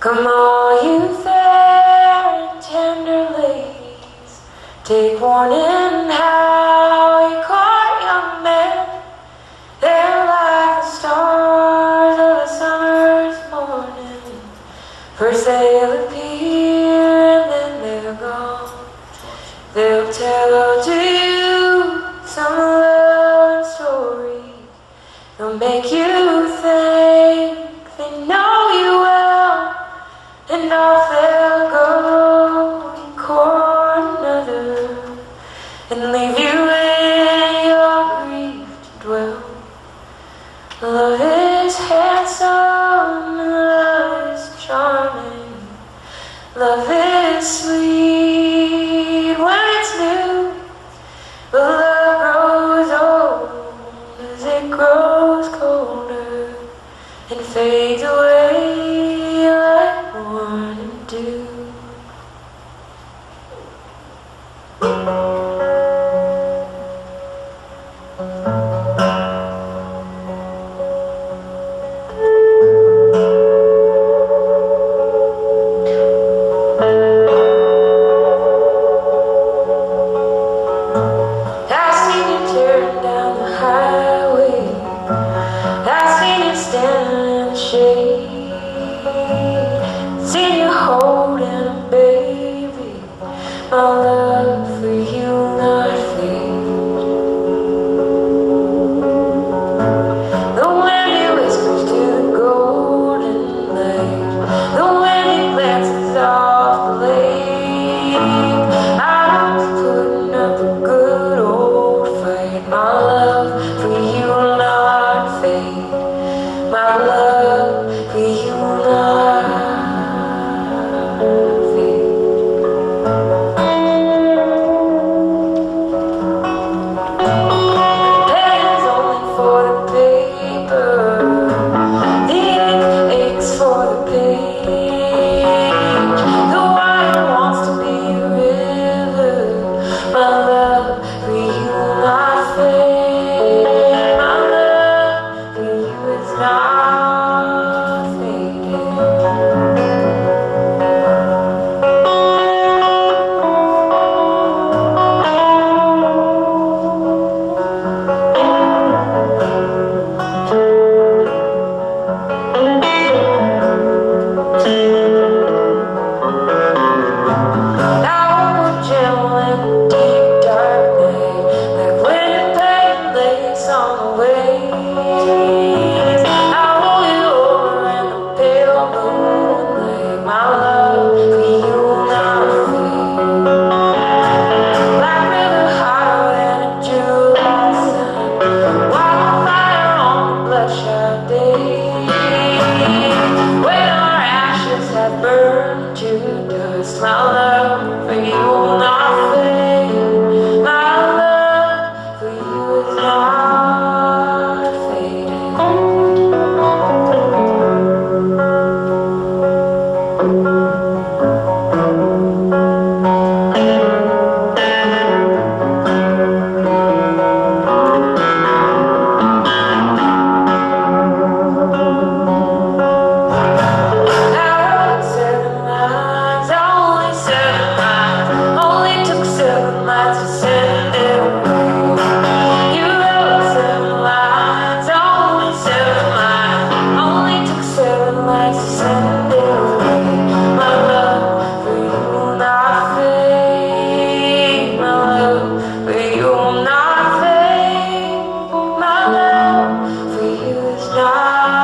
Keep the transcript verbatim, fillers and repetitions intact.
Come all you fair and tender ladies, take warning how you court young men. They're like the stars of a summer's morning. First they'll appear and then they're gone. They'll tell to you some love story. They'll make you think they know you well, and off they'll go and court another and leave you in your grief to dwell. Love is handsome and love is charming. Love is sweet when it's new, but love grows old as it grows colder and fades away like one and dew. See you holding a baby, my love for you not fade. The wind whispers to the golden lake, the wind glances off the lake. I'm putting up a good old fight, my love for you not fade, my love for you not. Not